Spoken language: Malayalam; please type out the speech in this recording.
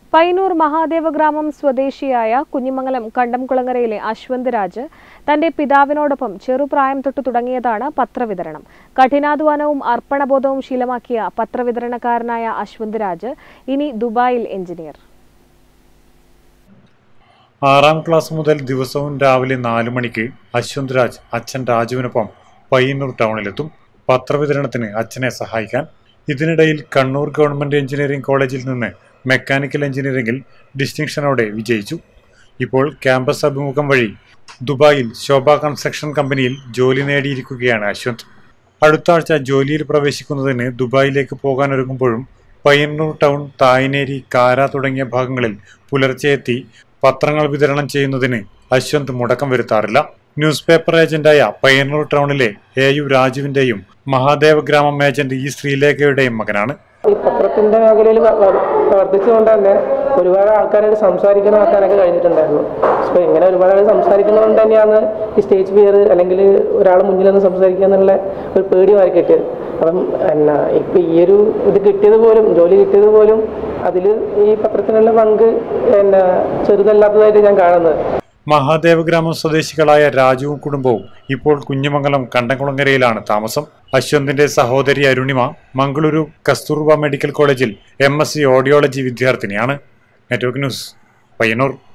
പയ്യന്നൂർ മഹാദേവ ഗ്രാമം സ്വദേശിയായ കുഞ്ഞിമംഗലം കണ്ടംകുളങ്ങരയിലെ അശ്വന്ത് രാജ് തന്റെ പിതാവിനോടൊപ്പം ചെറുപ്രായം തൊട്ട് തുടങ്ങിയതാണ് പത്രവിതരണം. കഠിനാധ്വാനവും അർപ്പണബോധവും ശീലമാക്കിയ പത്രവിതരണക്കാരനായ അശ്വന്ത് രാജ് ഇനി ദുബായിൽ എഞ്ചിനീയർ. 6ാം ക്ലാസ് മുതൽ ദിവസവും രാവിലെ 4 മണിക്ക് അശ്വന്ത് രാജ് അച്ഛൻ രാജുവിനൊപ്പം പയ്യന്നൂർ ടൗണിലെത്തും പത്രവിതരണത്തിന് അച്ഛനെ സഹായിക്കാൻ. ഇതിനിടയിൽ കണ്ണൂർ ഗവൺമെന്റ് എഞ്ചിനീയറിംഗ് കോളേജിൽ നിന്ന് മെക്കാനിക്കൽ എഞ്ചിനീയറിംഗിൽ ഡിസ്റ്റിങ്ഷനോടെ വിജയിച്ചു. ഇപ്പോൾ ക്യാമ്പസ് അഭിമുഖം വഴി ദുബായിൽ ശോഭ കൺസ്ട്രക്ഷൻ കമ്പനിയിൽ ജോലി നേടിയിരിക്കുകയാണ് അശ്വന്ത്. അടുത്ത ആഴ്ച ജോലിയിൽ പ്രവേശിക്കുന്നതിന് ദുബായിലേക്ക് പോകാനൊരുങ്ങുമ്പോഴും പയ്യന്നൂർ ടൗൺ, തായ്നേരി, കാര തുടങ്ങിയ ഭാഗങ്ങളിൽ പുലർച്ചെ എത്തി പത്രങ്ങൾ വിതരണം ചെയ്യുന്നതിന് അശ്വന്ത് മുടക്കം വരുത്താറില്ല. ന്യൂസ് പേപ്പർ ഏജന്റായ പയ്യന്നൂർ ടൗണിലെ AU രാജുവിന്റെയും മഹാദേവ ഗ്രാമം ഏജന്റ് ഈ ശ്രീലേഖയുടെയും മകനാണ്. ഈ പത്രത്തിന്റെ മേഖലയിൽ പ്രവർത്തിച്ചുകൊണ്ട് തന്നെ ഒരുപാട് ആൾക്കാരായിട്ട് സംസാരിക്കാനൊക്കെ കഴിഞ്ഞിട്ടുണ്ടായിരുന്നു. അപ്പോൾ ഇങ്ങനെ ഒരുപാട് ആൾ സംസാരിക്കുന്നതുകൊണ്ട് തന്നെയാണ് ഈ സ്റ്റേജ് ഫിയർ അല്ലെങ്കിൽ ഒരാൾ മുന്നിൽ നിന്ന് സംസാരിക്കുക എന്നുള്ള ഒരു പേടി മാറി കിട്ടിയത്. അപ്പം ഇപ്പം ഈ ഒരു ഇത് കിട്ടിയത് പോലും, ജോലി കിട്ടിയത് പോലും അതിൽ ഈ പത്രത്തിനുള്ള പങ്ക് ചെറുതല്ലാത്തതായിട്ട് ഞാൻ കാണുന്നത്. മഹാദേവ ഗ്രാമം സ്വദേശികളായ രാജുവും കുടുംബവും ഇപ്പോൾ കുഞ്ഞിമംഗലം കണ്ടംകുളങ്ങരയിലാണ് താമസം. അശ്വന്തിന്റെ സഹോദരി അരുണിമ മംഗളൂരു കസ്തൂർബ മെഡിക്കൽ കോളേജിൽ MSc ഓഡിയോളജി വിദ്യാർത്ഥിനിയാണ്. Network news, Payyanur.